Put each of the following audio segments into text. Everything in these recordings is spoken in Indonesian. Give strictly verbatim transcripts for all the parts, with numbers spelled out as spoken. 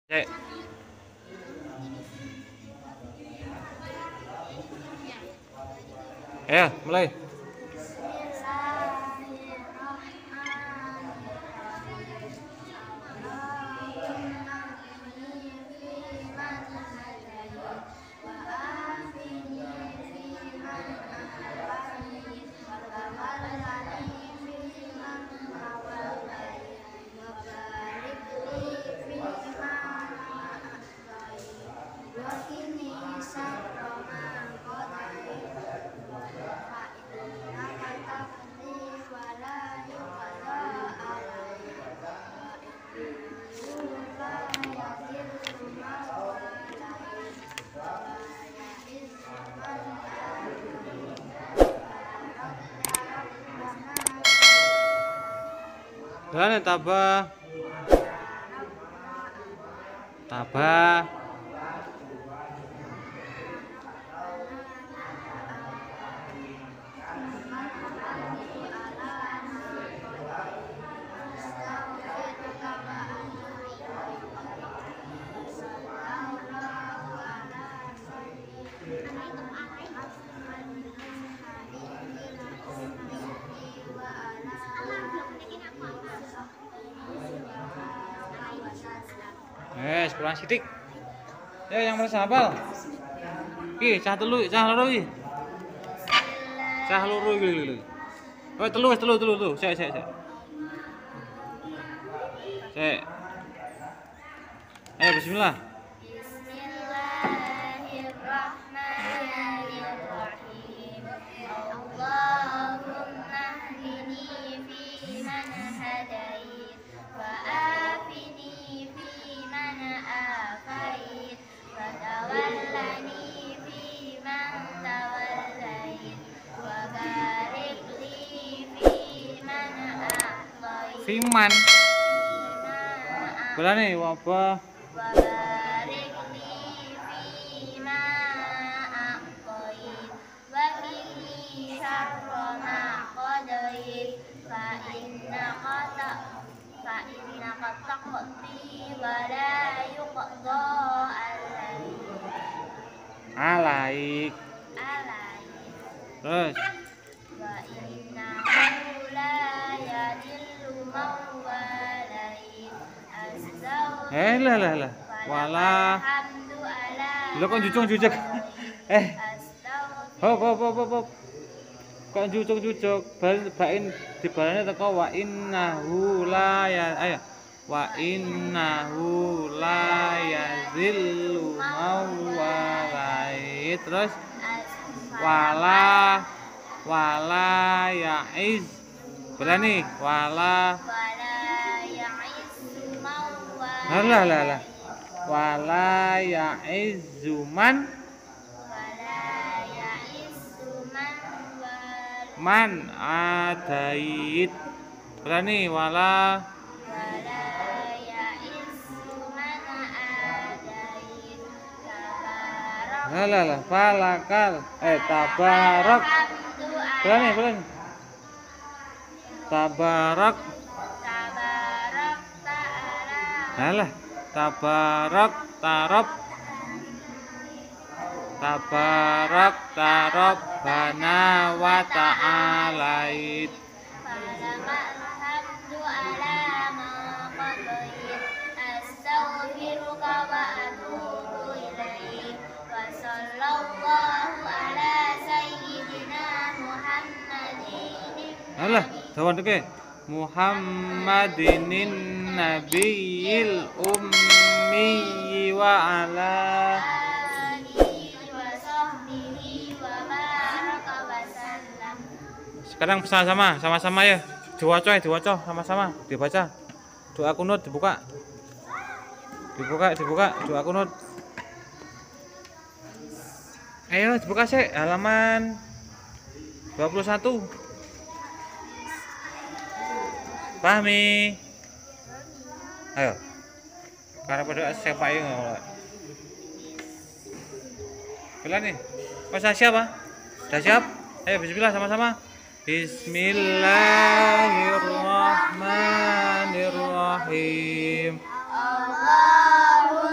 Cek. Ya, mulai. Dan tabah tabah Eh, kurang sidik. Ya, yang merasa hafal. Ih, cah telu, cah loro iki. Cah loro iki lho. Oh, telu, telu, telu, telu. Sik, sik, sik. Sik. Ayo bismillah. Bismillahirrahmanirrahim. Allahumma hdini fi man hadait wa afini fi man afait wa tawallani fi man tawallait wa barik li fi man a'tait Fiman. Belane apa? wa barik li fi ma a'tait wa qini syarra ma qadait fa innaka ta fa innaka taqdi wa la yuqda alaik Alaik. alaik Terus. wa innahu la yadillu man walait astaghfir Eh, lah lah lah. Wala. hamdu ala Lo kok jucung-jucuk? Eh, astaghfir hop hop hop hop. hop. Kok jucuk-jucuk? Bal bain dibalane teko wa innahu la ya ayo. Wa innahu la yazillu mawalai. Terus wala wala ya'iz. Berani wala wala ya'izzu man lah lah lah. Wala ya'izzu man wala ya'izzu man wal man adait. Berani wala wala ya'izzu man adait tabarak lah lah lah falakal eh tabarak. hamdu Berani ala berani. Tabarak. tabarak ta'ala Alah, tabarak tarab. Tabarak tarab bana wa ta'alait. Alhamdu ala ma qadait astaghfiruka wa atubu ilaik wa sallallahu ala sayyidina Muhammadin Alah, dawan deke. Muhammadinin nabiyil ummi wa ala. alihi wa sahbihi wa baraka wa sallam. Sekarang bersama-sama, sama-sama ya. Diwaca, diwaca sama-sama, dibaca. Doa kunut dibuka. Dibuka, dibuka doa kunut. Ayo dibuka sih halaman dua puluh satu. Pahmi. Ayo. Karena pada siapa yang ngomong. Bila nih. Kau siap ah? Sudah siap? Ayo bismillah sama-sama. Bismillahirrahmanirrahim. Allahumma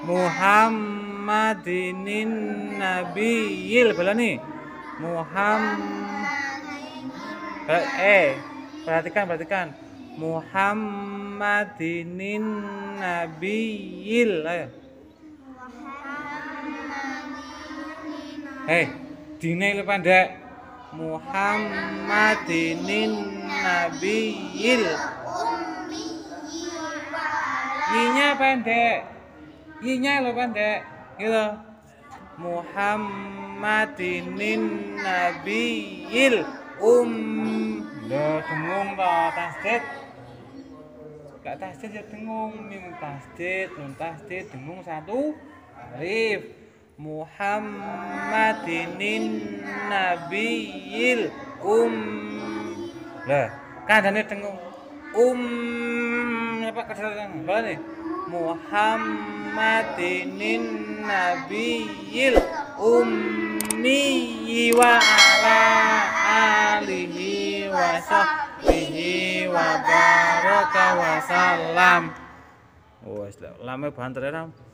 Muhammadinin nabiyil balani Muhammad eh perhatikan perhatikan Muhammadinin nabiyil ayo eh dine lu pendek Muhammadinin nabiyil Y-nya pendek Y-nya lo pendek gitu Muhammadinin nabiyil um lo dengung toh tasdid gak tasdid ya dengung mim tasdid nun tasdid dengung satu alif Muhammadinin nabiyil um lah kandane dengung um apa kedatangan apa nih Muhammadinin nabiyil ummi wa ala alihi wa sahbihi wa baraka wa salam. Oh, lame banter ya.